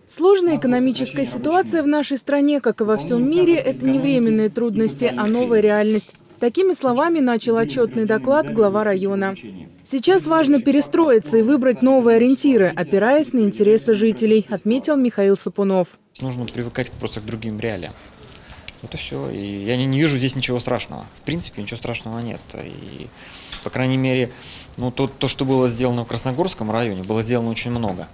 Сложная экономическая ситуация в нашей стране, как и во всем мире, это не временные трудности, а новая реальность. Такими словами начал отчетный доклад глава района. Сейчас важно перестроиться и выбрать новые ориентиры, опираясь на интересы жителей, отметил Михаил Сапунов. Нужно привыкать просто к другим реалиям. Вот и все. И я не вижу здесь ничего страшного. В принципе, ничего страшного нет. И, по крайней мере, то, что было сделано в Красногорском районе, было сделано очень много.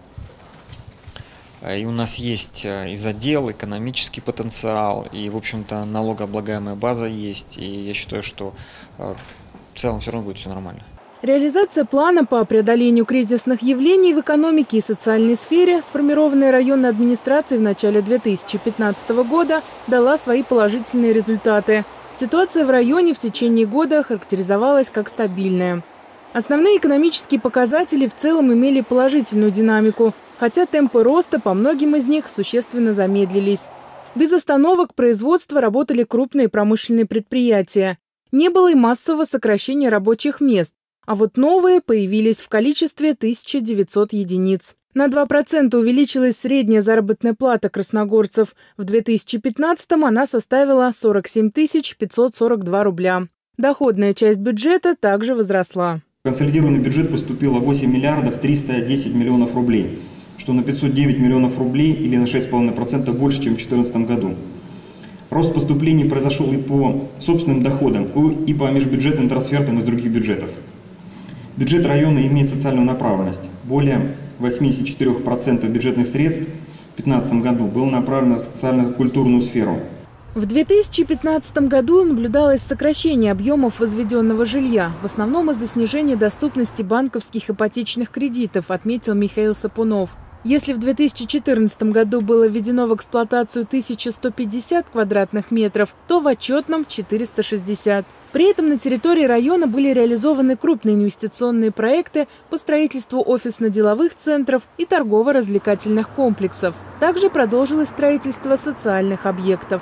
И у нас есть и задел, экономический потенциал, и, в общем-то, налогооблагаемая база есть. И я считаю, что в целом все равно будет все нормально. Реализация плана по преодолению кризисных явлений в экономике и социальной сфере, сформированная районной администрацией в начале 2015 года, дала свои положительные результаты. Ситуация в районе в течение года характеризовалась как стабильная. Основные экономические показатели в целом имели положительную динамику, хотя темпы роста по многим из них существенно замедлились. Без остановок производства работали крупные промышленные предприятия. Не было и массового сокращения рабочих мест, а вот новые появились в количестве 1900 единиц. На 2% увеличилась средняя заработная плата красногорцев. В 2015-м она составила 47 542 рубля. Доходная часть бюджета также возросла. В консолидированный бюджет поступило 8 миллиардов 310 миллионов рублей, что на 509 миллионов рублей или на 6,5% больше, чем в 2014 году. Рост поступлений произошел и по собственным доходам, и по межбюджетным трансфертам из других бюджетов. Бюджет района имеет социальную направленность. Более 84% бюджетных средств в 2015 году было направлено в социально-культурную сферу. В 2015 году наблюдалось сокращение объемов возведенного жилья, в основном из-за снижения доступности банковских ипотечных кредитов, отметил Михаил Сапунов. Если в 2014 году было введено в эксплуатацию 1150 квадратных метров, то в отчетном – 460. При этом на территории района были реализованы крупные инвестиционные проекты по строительству офисно-деловых центров и торгово-развлекательных комплексов. Также продолжилось строительство социальных объектов.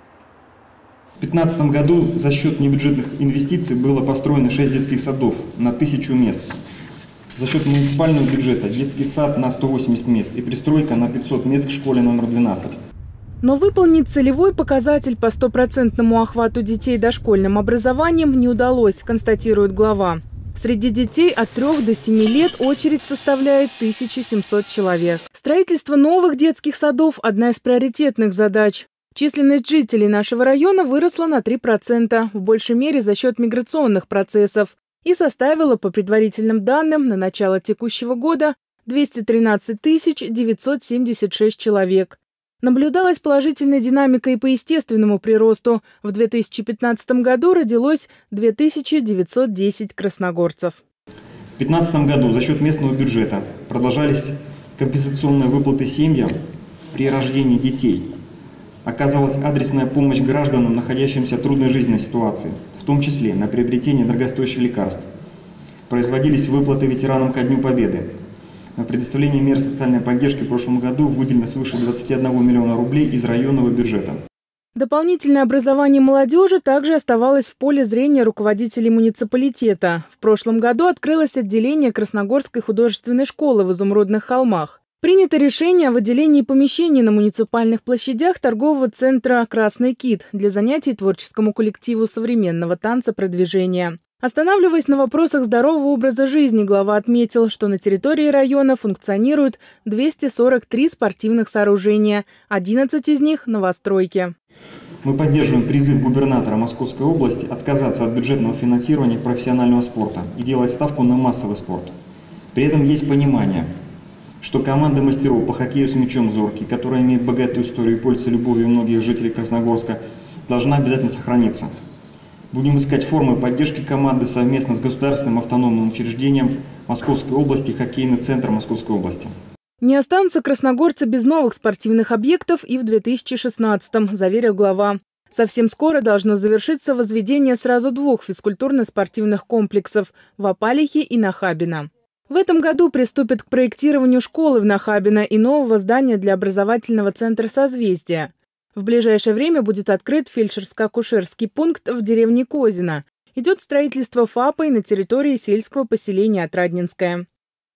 В 2015 году за счет небюджетных инвестиций было построено 6 детских садов на 1000 мест. За счет муниципального бюджета детский сад на 180 мест и пристройка на 500 мест к школе номер 12. Но выполнить целевой показатель по 100% охвату детей дошкольным образованием не удалось, констатирует глава. Среди детей от 3 до 7 лет очередь составляет 1700 человек. Строительство новых детских садов – одна из приоритетных задач. Численность жителей нашего района выросла на 3%, в большей мере за счет миграционных процессов, и составила, по предварительным данным, на начало текущего года 213 976 человек. Наблюдалась положительная динамика и по естественному приросту. В 2015 году родилось 2910 красногорцев. В 2015 году за счет местного бюджета продолжались компенсационные выплаты семьям при рождении детей. Оказывалась адресная помощь гражданам, находящимся в трудной жизненной ситуации, в том числе на приобретение дорогостоящих лекарств. Производились выплаты ветеранам ко Дню Победы. На предоставление мер социальной поддержки в прошлом году выделено свыше 21 миллиона рублей из районного бюджета. Дополнительное образование молодежи также оставалось в поле зрения руководителей муниципалитета. В прошлом году открылось отделение Красногорской художественной школы в Изумрудных холмах. Принято решение о выделении помещений на муниципальных площадях торгового центра «Красный кит» для занятий творческому коллективу современного танца продвижения. Останавливаясь на вопросах здорового образа жизни, глава отметил, что на территории района функционирует 243 спортивных сооружения, 11 из них – новостройки. Мы поддерживаем призыв губернатора Московской области отказаться от бюджетного финансирования профессионального спорта и делать ставку на массовый спорт. При этом есть понимание, что команда мастеров по хоккею с мячом «Зоркий», которая имеет богатую историю и пользуется любовью многих жителей Красногорска, должна обязательно сохраниться. Будем искать формы поддержки команды совместно с государственным автономным учреждением Московской области, хоккейный центр Московской области. Не останутся красногорцы без новых спортивных объектов и в 2016-м, заверил глава. Совсем скоро должно завершиться возведение сразу 2 физкультурно-спортивных комплексов в Опалихе и Нахабино. В этом году приступят к проектированию школы в Нахабино и нового здания для образовательного центра «Созвездие». В ближайшее время будет открыт фельдшерско-акушерский пункт в деревне Козино. Идет строительство ФАПа и на территории сельского поселения Отрадненское.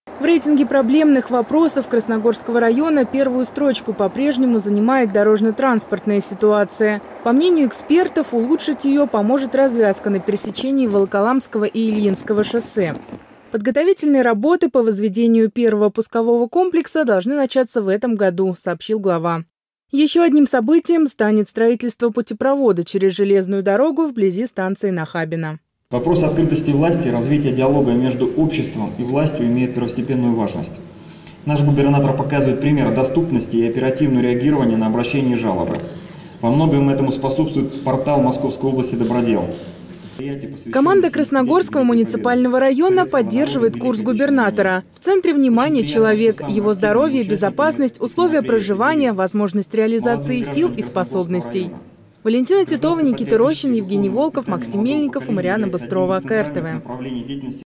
В рейтинге проблемных вопросов Красногорского района первую строчку по-прежнему занимает дорожно-транспортная ситуация. По мнению экспертов, улучшить ее поможет развязка на пересечении Волоколамского и Ильинского шоссе. Подготовительные работы по возведению первого пускового комплекса должны начаться в этом году, сообщил глава. Еще одним событием станет строительство путепровода через железную дорогу вблизи станции Нахабино. Вопрос открытости власти и развития диалога между обществом и властью имеет первостепенную важность. Наш губернатор показывает пример доступности и оперативного реагирования на обращения и жалобы. Во многом этому способствует портал Московской области «Добродел». Команда Красногорского муниципального района поддерживает курс губернатора. В центре внимания человек, его здоровье, безопасность, условия проживания, возможность реализации сил и способностей. Валентина Титова, Никита Рощин, Евгений Волков, Максим Мельников и Марианна Быстрова. КРТВ.